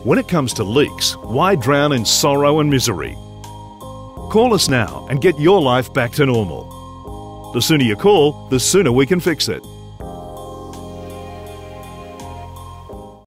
When it comes to leaks, why drown in sorrow and misery? Call us now and get your life back to normal. The sooner you call, the sooner we can fix it.